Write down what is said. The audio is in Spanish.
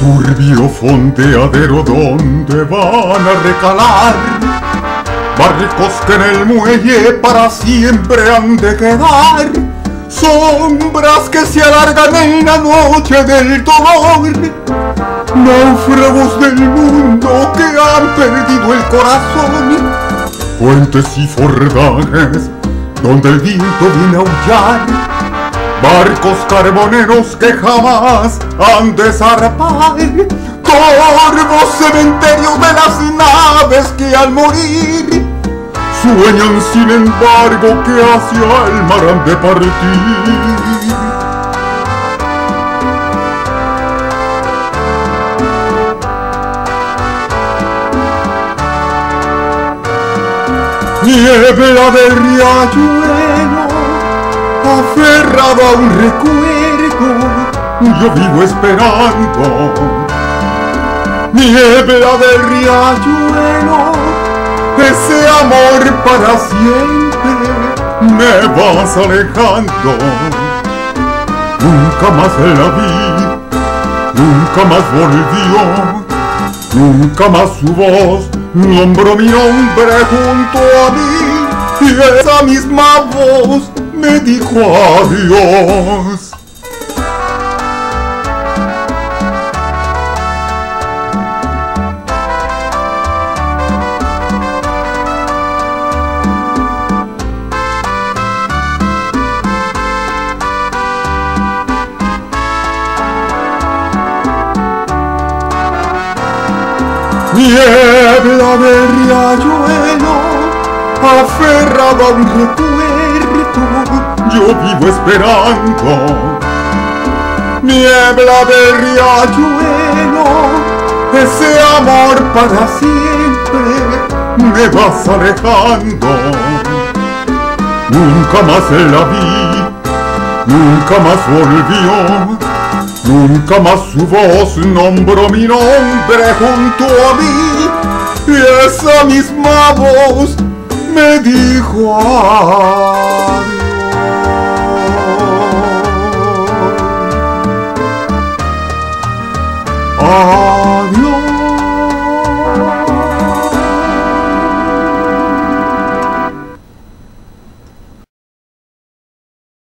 Turbio fondeadero donde van a recalar barcos que en el muelle para siempre han de quedar, sombras que se alargan en la noche del dolor, náufragos del mundo que han perdido el corazón, puentes y fordajes donde el viento viene a aullar, barcos carboneros que jamás han de zarpar, torvos cementerios de las naves que al morir sueñan sin embargo que hacia el mar han de partir. Niebla de riachuelo, aferrado a un recuerdo, yo vivo esperando. Niebla de riachuelo, ese amor para siempre me vas alejando. Nunca más la vi, nunca más volvió, nunca más su voz nombró mi nombre junto a mí, y esa misma voz me dijo adiós. Niebla de riachuelo, aferrado a un recuerdo, yo vivo esperando. Niebla de riachuelo, ese amor para siempre me vas alejando. Nunca más la vi, nunca más volvió, nunca más su voz nombró mi nombre junto a mí, y esa misma voz me dijo